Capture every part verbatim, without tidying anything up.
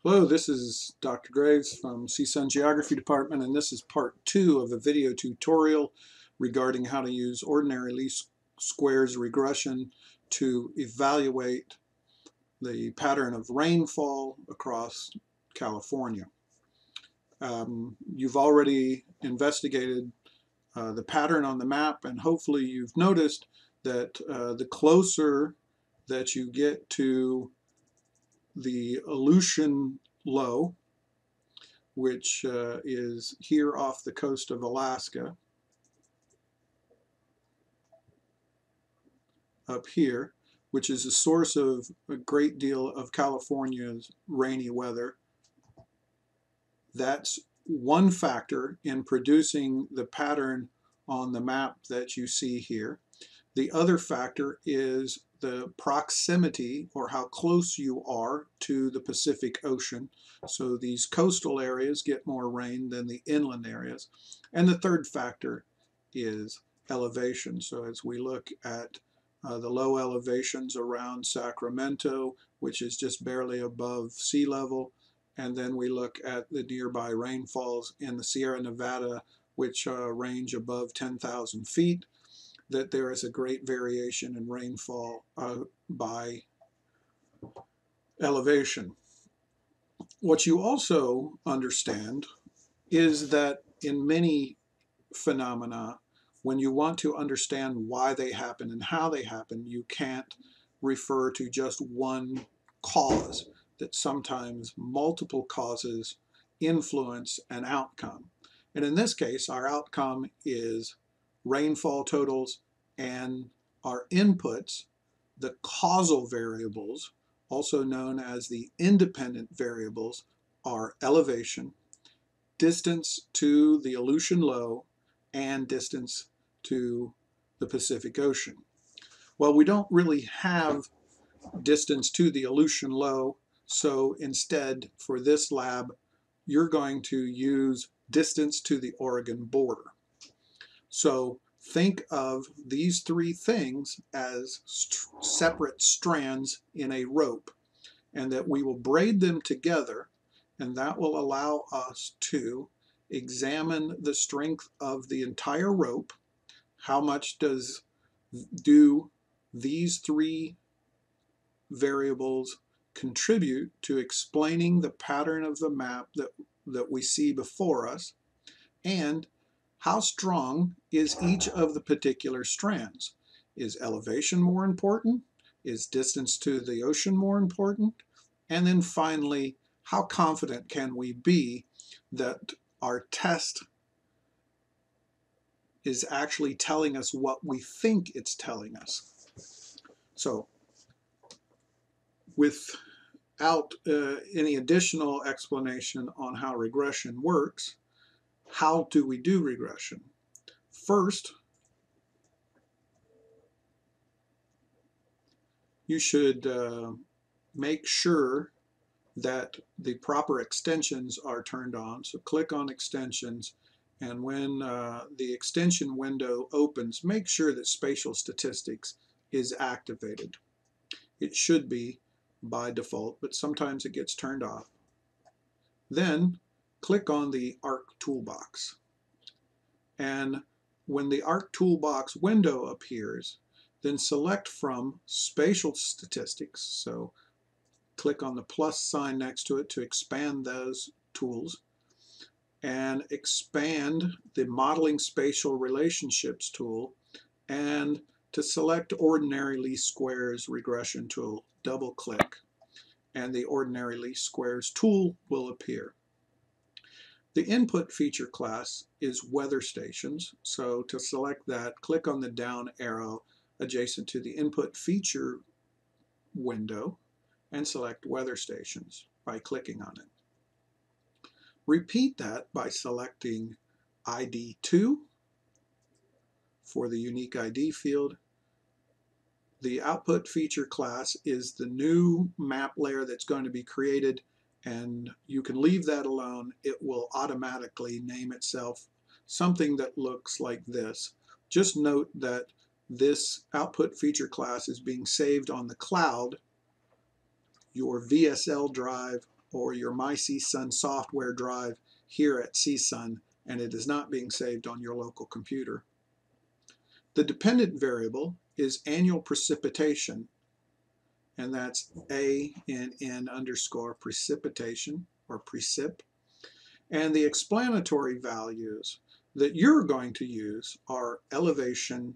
Hello, this is Doctor Graves from C S U N Geography Department, and this is part two of a video tutorial regarding how to use ordinary least squares regression to evaluate the pattern of rainfall across California. Um, you've already investigated uh, the pattern on the map, and hopefully you've noticed that uh, the closer that you get to the Aleutian low, which uh, is here off the coast of Alaska, up here, which is a source of a great deal of California's rainy weather. That's one factor in producing the pattern on the map that you see here. The other factor is the proximity, or how close you are to the Pacific Ocean. So these coastal areas get more rain than the inland areas. And the third factor is elevation. So as we look at uh, the low elevations around Sacramento, which is just barely above sea level, and then we look at the nearby rainfalls in the Sierra Nevada, which uh, range above ten thousand feet, that there is a great variation in rainfall uh, by elevation. What you also understand is that in many phenomena, when you want to understand why they happen and how they happen, you can't refer to just one cause, that sometimes multiple causes influence an outcome. And in this case, our outcome is rainfall totals, and our inputs, the causal variables, also known as the independent variables, are elevation, distance to the Aleutian low, and distance to the Pacific Ocean. Well, we don't really have distance to the Aleutian low, so instead, for this lab, you're going to use distance to the Oregon border. So think of these three things as st- separate strands in a rope, and that we will braid them together, and that will allow us to examine the strength of the entire rope. How much does do these three variables contribute to explaining the pattern of the map that, that we see before us, and how strong is each of the particular strands? Is elevation more important? Is distance to the ocean more important? And then finally, how confident can we be that our test is actually telling us what we think it's telling us? So without uh, any additional explanation on how regression works, how do we do regression? First, you should uh, make sure that the proper extensions are turned on. So click on extensions, and when uh, the extension window opens, make sure that spatial statistics is activated. It should be by default, but sometimes it gets turned off. Then click on the Arc Toolbox. And when the Arc Toolbox window appears, then select from Spatial Statistics. So click on the plus sign next to it to expand those tools, and expand the Modeling Spatial Relationships tool, and to select Ordinary Least Squares Regression tool, double click, and the Ordinary Least Squares tool will appear. The input feature class is weather stations, so to select that, click on the down arrow adjacent to the input feature window and select weather stations by clicking on it. Repeat that by selecting I D two for the unique I D field. The output feature class is the new map layer that's going to be created, and you can leave that alone. It will automatically name itself something that looks like this. Just note that this output feature class is being saved on the cloud, your V S L drive or your My C S U N software drive here at C S U N, and it is not being saved on your local computer. The dependent variable is annual precipitation, and that's A in N underscore precipitation, or precip. And the explanatory values that you're going to use are elevation,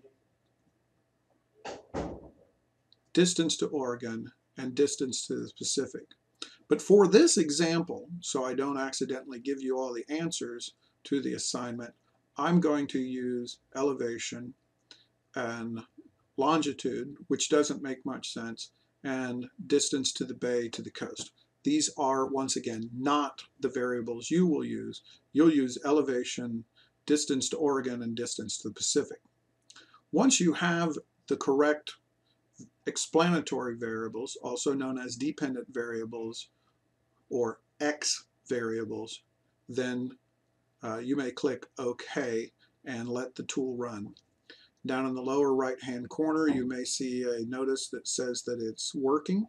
distance to Oregon, and distance to the Pacific. But for this example, so I don't accidentally give you all the answers to the assignment, I'm going to use elevation and longitude, which doesn't make much sense, and distance to the bay to the coast. These are, once again, not the variables you will use. You'll use elevation, distance to Oregon, and distance to the Pacific. Once you have the correct explanatory variables, also known as dependent variables or X variables, then uh, you may click OK and let the tool run. Down in the lower right hand corner you may see a notice that says that it's working,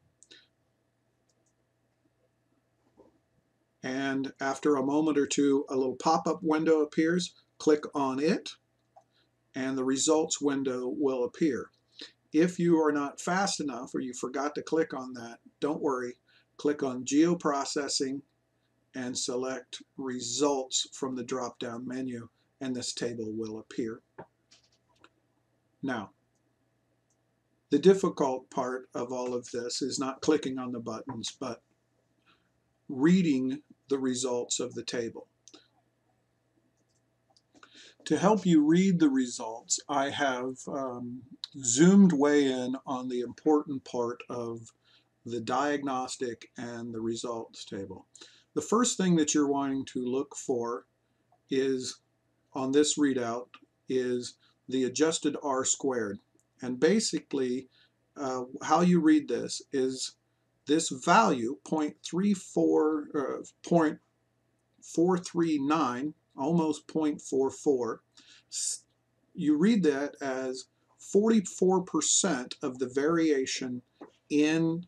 and after a moment or two a little pop-up window appears. Click on it and the results window will appear. If you are not fast enough or you forgot to click on that, don't worry. Click on Geoprocessing and select Results from the drop-down menu, and this table will appear. Now, the difficult part of all of this is not clicking on the buttons, but reading the results of the table. To help you read the results, I have um, zoomed way in on the important part of the diagnostic and the results table. The first thing that you're wanting to look for is, on this readout, is the adjusted R squared. And basically, uh, how you read this is this value, zero point three four, uh, zero point four three nine, almost zero point four four, you read that as forty-four percent of the variation in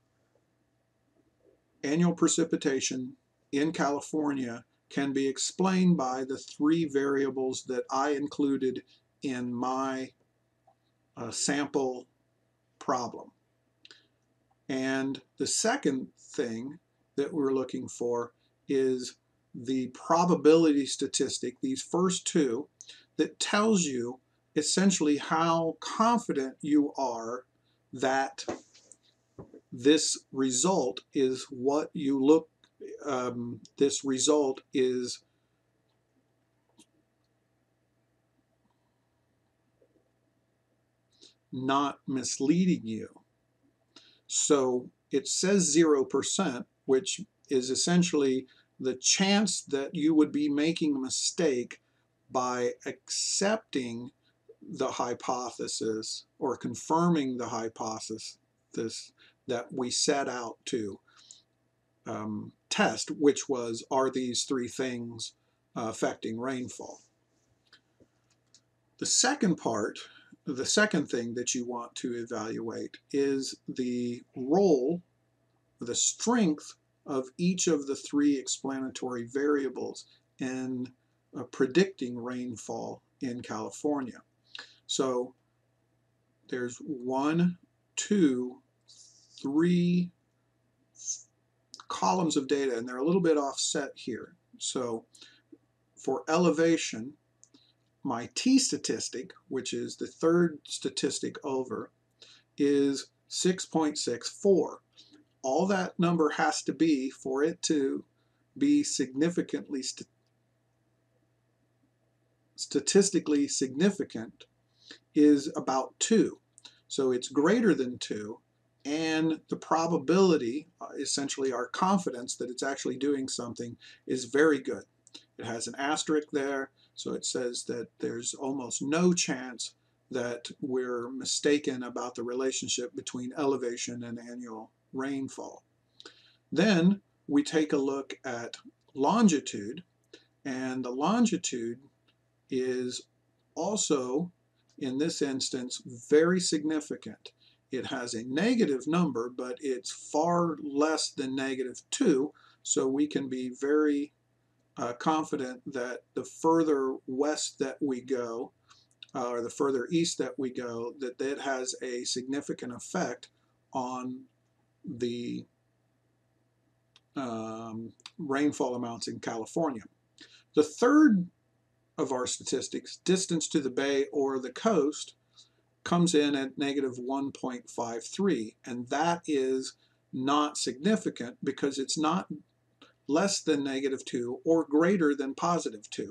annual precipitation in California can be explained by the three variables that I included in my uh, sample problem. And the second thing that we're looking for is the probability statistic, these first two, that tells you essentially how confident you are that this result is what you look, um, this result is not misleading you. So it says zero percent, which is essentially the chance that you would be making a mistake by accepting the hypothesis or confirming the hypothesis that we set out to um, test, which was, are these three things uh, affecting rainfall? The second part, the second thing that you want to evaluate is the role, the strength of each of the three explanatory variables in uh, predicting rainfall in California. So there's one, two, three columns of data, and they're a little bit offset here. So for elevation, my T statistic, which is the third statistic over, is six point six four. All that number has to be for it to be significantly st statistically significant is about two. So it's greater than two, and the probability, uh, essentially our confidence that it's actually doing something, is very good. It has an asterisk there, so it says that there's almost no chance that we're mistaken about the relationship between elevation and annual rainfall. Then we take a look at longitude, and the longitude is also, in this instance, very significant. It has a negative number, but it's far less than negative two, so we can be very uh, confident that the further west that we go, uh, or the further east that we go, that that has a significant effect on the um, rainfall amounts in California. The third of our statistics, distance to the bay or the coast, comes in at negative one point five three, and that is not significant because it's not less than negative two or greater than positive two.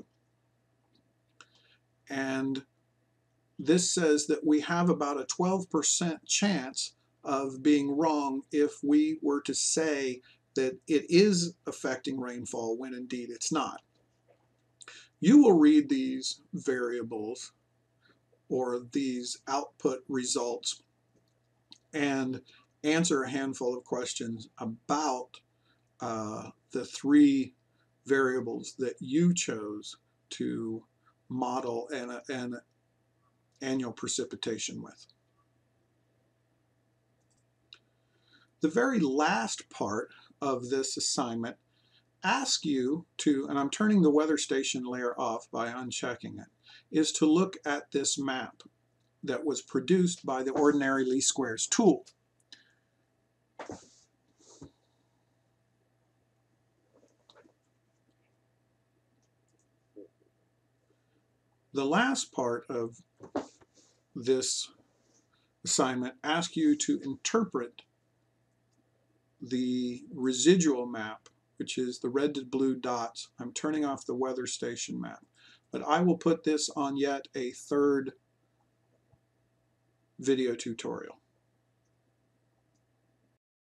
And this says that we have about a twelve percent chance of being wrong if we were to say that it is affecting rainfall when indeed it's not. You will read these variables or these output results and answer a handful of questions about uh, the three variables that you chose to model an, an annual precipitation with. The very last part of this assignment asks you to, and I'm turning the weather station layer off by unchecking it, is to look at this map that was produced by the ordinary least squares tool. The last part of this assignment asks you to interpret the residual map, which is the red to blue dots. I'm turning off the weather station map, but I will put this on yet a third video tutorial.